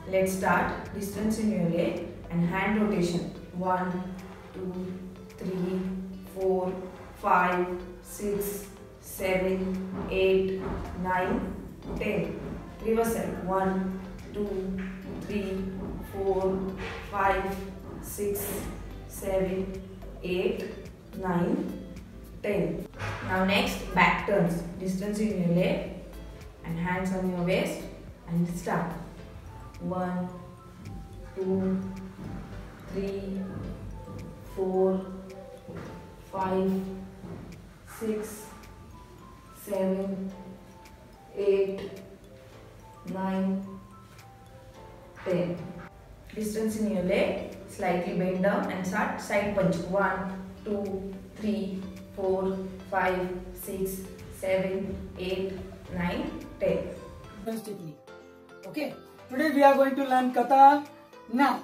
Let's start. Distance in your leg and hand rotation. 1, 2, 3, 4, 5, 6, 7, 8, 9, 10. Reverse side. 1, 2, 3, 4, 5, 6, 7, 8, 9, 10. Now next, back turns. Distance in your leg and hands on your waist and start. 1, 2, 3, 4, 5, 6, 7, 8, 9, 10. Distance in your leg, slightly bend down and start side punch. 1, 2, 3, 4, 5, 6, 7, 8, 9, 10. Defense technique. Okay. Today we are going to learn kata. Now,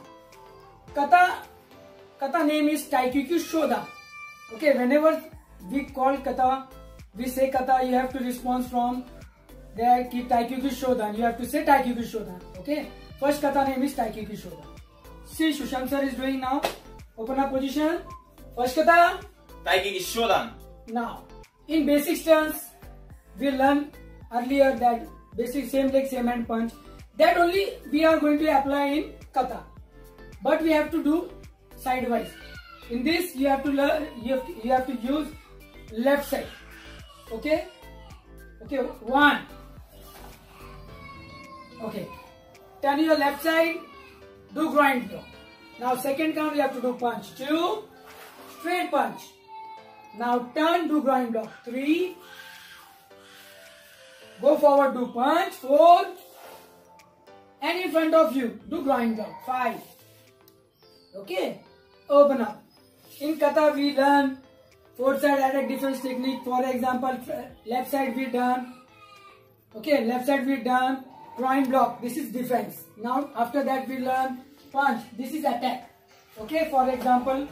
kata name is Taikyu Shodan. Okay. Whenever we call kata, we say kata. You have to respond from there. Ki Taikyu Shodan. You have to say Taikyu Shodan. Okay. First kata name is Taikyu Shodan. See, Shushank sir is doing now. Open up position. First kata. Taikyu Shodan. Now, in basic stance, we learned earlier that basic same leg, same hand punch. That only we are going to apply in kata. But we have to do sidewise. In this, you have to learn. You have to use left side. Okay. Okay. 1. Okay. Turn your left side. Do groin blow. Now second count you have to do punch. 2. Straight punch. Now turn, do groin block. 3. Go forward, do punch. 4. And in front of you, do groin block. 5. Okay. Open up. In kata we learn forward side attack defense technique. For example, left side we done. Okay, left side we done. Groin block. This is defense. Now after that we learn punch. This is attack. Okay. For example,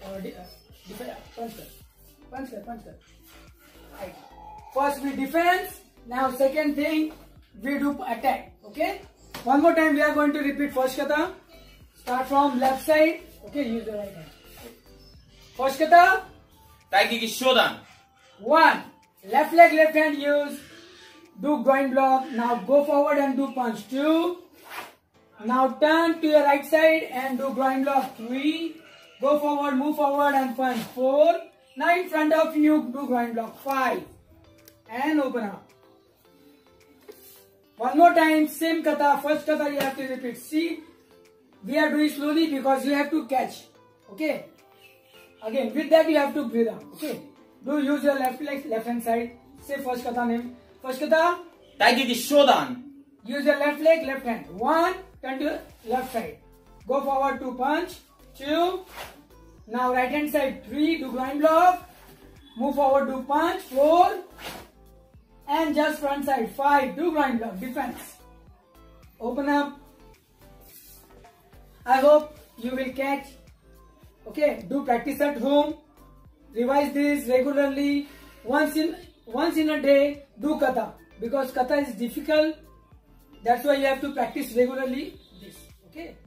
punch. Right. First we defense. Now second thing we do attack. Okay. One more time we are going to repeat first kata. Start from left side. Okay. Use the right hand. First kata. Taikyu Shodan. 1. Left leg, left hand use. Do groin block. Now go forward and do punch. 2. Now turn to your right side and do groin block. 3. Go forward, move forward and punch. 4. Now in front of you, do groin block. 5. And open up. One more time, same kata. First kata you have to repeat. See, we are doing slowly because you have to catch. Okay. Again, with that you have to breathe out. Okay. Do use your left leg, left hand side. Say first kata name. First kata. Taikyu Shodan. Use your left leg, left hand. 1. Turn to left side. Go forward to punch. 2. Now right hand side. 3. Do groin block. Move forward to punch. 4. And just front side. 5. Do groin block. Defense. Open up. I hope you will catch. Okay. Do practice at home. Revise this regularly. Once in a day. Do kata. Because kata is difficult. That's why you have to practice regularly this. Okay.